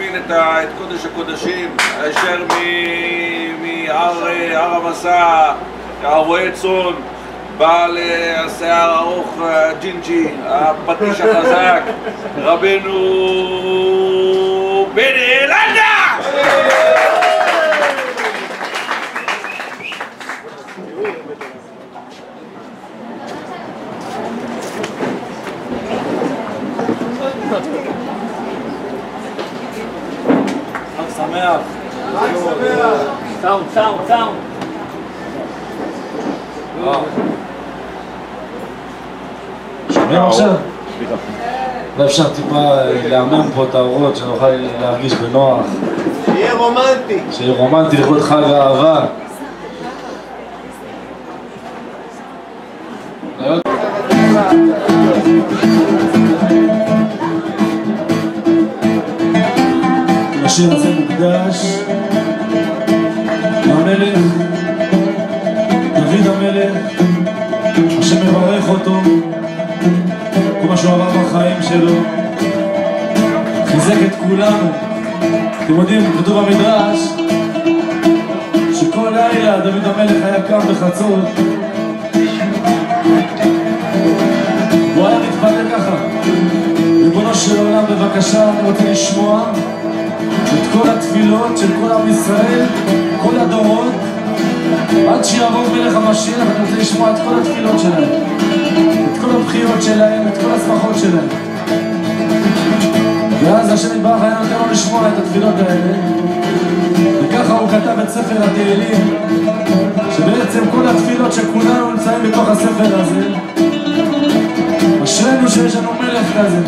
להכין את קודש הקודשים, הישר מהר המסע, הרועה צאן, בעל השיער הארוך, ג'ינג'י, הפטיש החזק, רבנו בני אלעדה! חג שמח. חג שמח. סאונד. שומעים עכשיו? לא אפשר טיפה להמם פה את האורות, שנוכל להרגיש בנוח. שיהיה רומנטי. שיהיה רומנטי לכבוד חג האהבה. השיר הזה מוקדש למלך דוד המלך, השם מברך אותו, כל מה שהוא עבר בחיים שלו, חיזק את כולנו. אתם יודעים, כתוב במדרש שכל לילה דוד המלך היה קם בחצות והוא היה מתפלל ככה: ריבונו של עולם, בבקשה, אני רוצה לשמוע את כל התפילות של כל עם ישראל, כל הדורות, עד שיבוא מלך המשיח. אני רוצה לשמוע את כל התפילות שלהם, את כל הבחיות שלהם, את כל השמחות שלהם. ואז השם יתברך היה נותן לו לשמוע את התפילות האלה, וככה הוא כתב את ספר התהילים, שבעצם כל התפילות שכולנו נמצאים בתוך הספר הזה. אשרינו שיש לנו מלך כזה.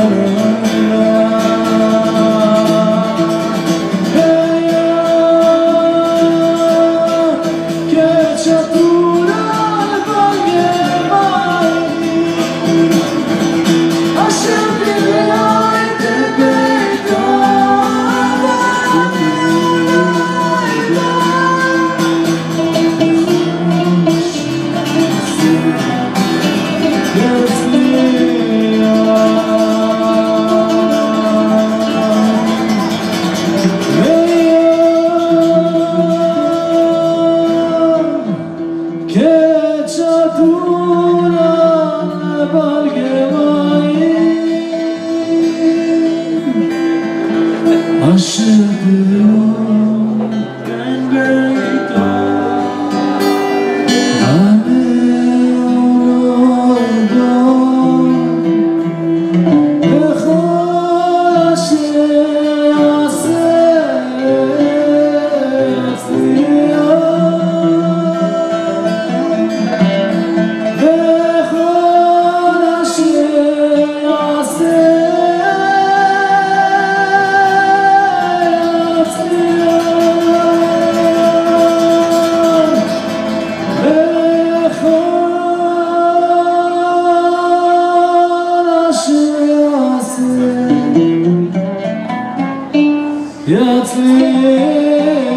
יצליח